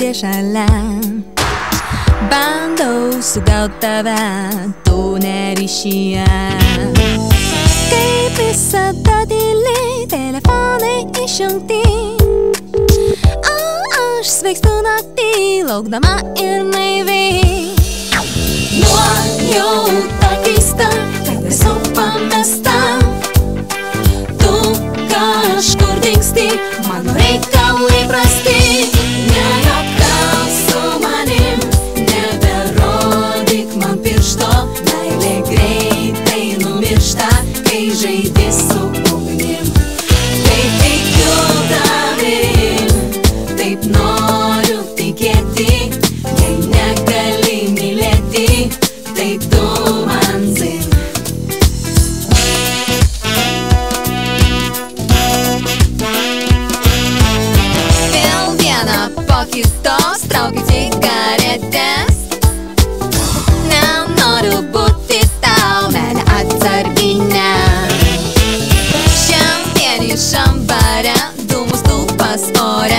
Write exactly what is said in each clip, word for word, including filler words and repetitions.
čia šalia. Bandau sugaut tave, tu neryšyje. Kaip visada tyliai, telefonai išjungti. O aš sveikstu naktį, laukdama ir naiviai. Nuojauta keista, kad esu pamesta. Tu kažkur dingsti, mano reikalai prasti. Nejuokauk su manim, neberodyk man piršto. Meilė greitai numiršta, kai žaidi su ugnim. Taip tikiu tavim, taip noriu tikėti. Jei negali mylėti, tai tu man zin. Vėl vieną po kitos traukiu cigaretės. Nenoriu būti tau meilė atsarginė. Šiandien išam bare, dūmus tūpas ore.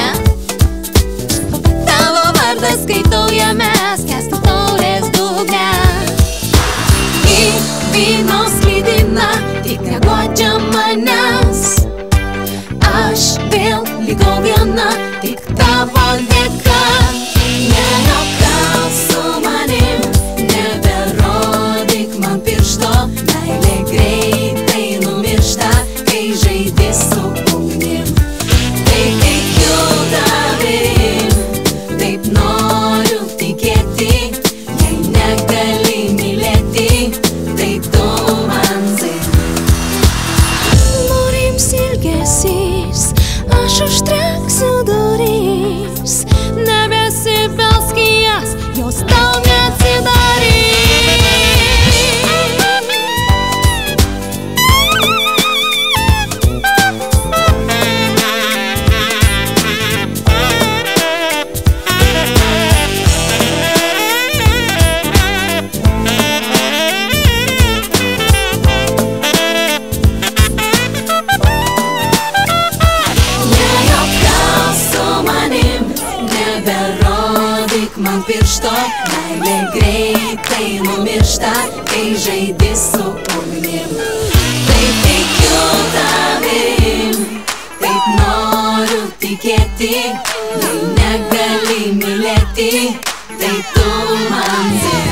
Tavo vardas skaitau jame, skęstu taurės dugne. Į vyno sklidiną tik neguodžia manęs. Aš vėl likau viena, tik tavo dėka. Nejuokauk su manim, neberodyk man piršto. Meilė greitai numiršta, kai žaidi su ugnim. Taip tikiu tavim, taip noriu tikėti. Jei negali mylėti, tai tu man zin. Nurims ilgesys, aš užtrenksiu duris. Nebesibelsk į jas, jos tau neatsidarys. Nejuokauk su manim, neberodyk man piršto. Meilė greitai numiršta, kai žaidi su ugnim. Taip tikiu tavim, taip noriu tikėti. Jei negali mylėti, tai tu man zin.